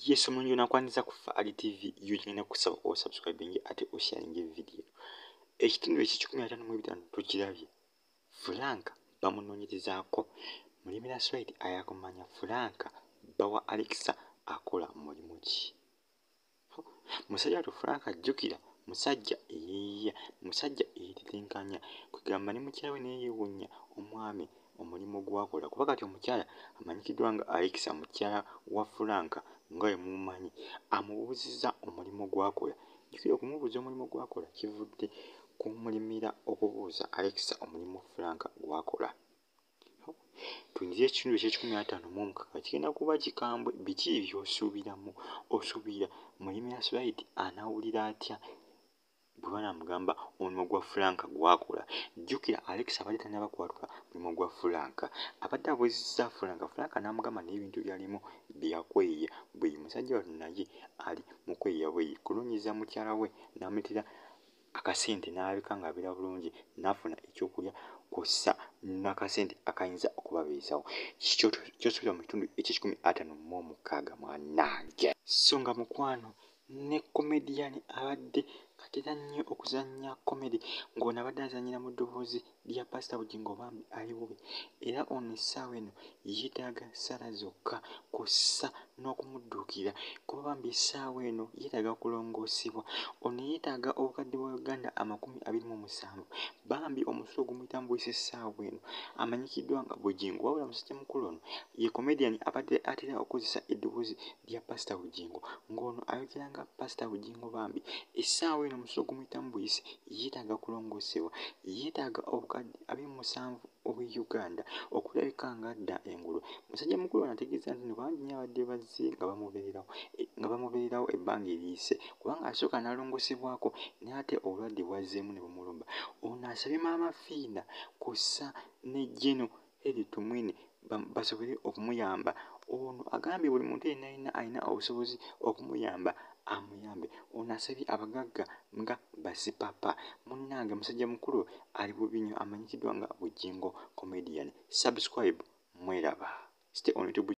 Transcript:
Yesu mulungi nakwaniriza kufa ali TV yogenda kusaba osubscribing ate osharinge video. Ekitundu eki-155 tukirabye. Frank bamunoonyerezaako. Mulimira Swahili ayakumanya Frank bawa Alexa akola mulimu ki? Musajja wattu Frank ajjukira musajja eyeeya, musajja eyeetetenkanya, kwegamba ne mukyala we naye yeewuunya omwami omulimu gw'akola kuba kati omukyala amanyikiddwa nga Alexa mukyala wa Frank nga bwe mumumanyi amubuuzizza omulimu gw'akola. Jjukira okumubuuza omulimu gw'akola kivudde kumulimira okubuuza Alexa omulimu Frank gw'akola. Tuyingize ekitundu eky'ekikumi kigenda kuba kikambwe biki by'osuubiramu? Osuubira Mulimira Swahili anaawulira atya bwe banamugamba omulimu gwa Frank gw'akola? Jjukira Alexa abadde tannaba kwatula mulimu gwa Frank, abadde abuuzizza Frank, Frank n'amugamba n'ebintu byalimu byakweya. Bwe musajja wattu naye ali mu kweya bwe kunoonyeza mukyala we n'amuleetera akasente n'alabika ng'abeera bulungi, n'afuna ekyokulya kw'ossa n'akasente akayinza okubabeezawo. Ky'osuubira mu kitundu eky'ekikumi mwannange. So nga mukwano ne komediyani abadde atera nnyo okuzannya komedi ng'ono abadde azannyira mu ddoboozi lya Pastor Bugingo Bambi ali bubi, era ono essaawa eno yeetaaga ssala zokka kw'ossa n'okumudduukira kuba Bambi essaawa eno yeetaaga kulongoosebwa. Ono yeetaaga obukadde bwa Uganda 27. Bambi omusolo ogumuyita mu buyisa essaawa eno amanyikiddwa nga Bugingo, wabula musajja mukulu ono ye komediyani abadde atera okukozesa eddoboozi lya Pastor Bugingo ng'ono ayogera nga Pastor Bugingo Bambi. Essaawa eno omusolo ogumuyita mu buyisa yeetaaga kulongoosebwa, yeetaaga obukadde 27 obw'e Uganda okulabika ng'adda engulu. Musajja mukulu ono ategeeza nti bangi nnyo abadde bazze nga bamubeererawo ebbanga eriyise kubanga asooka n'alongoosebwako n'ate obulwadde bwazzeemu ne bumulumba. Ono asabye Maama Fiina kw'ossa ne Jeno Heri Tumwine basobole okumuyamba. Ono agambye buli muntu yenna alina obusobozi okumuyamba amuyambe. Ono asabye abagagga nga Basipapa. Munnange musajja mukulu ali bubi nnyo amanyikiddwa nga Bugingo Comedian. Subscribe mweraba. Stay on YouTube.